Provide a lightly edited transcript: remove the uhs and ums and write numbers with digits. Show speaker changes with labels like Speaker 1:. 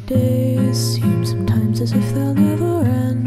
Speaker 1: days seem sometimes as if they'll never end.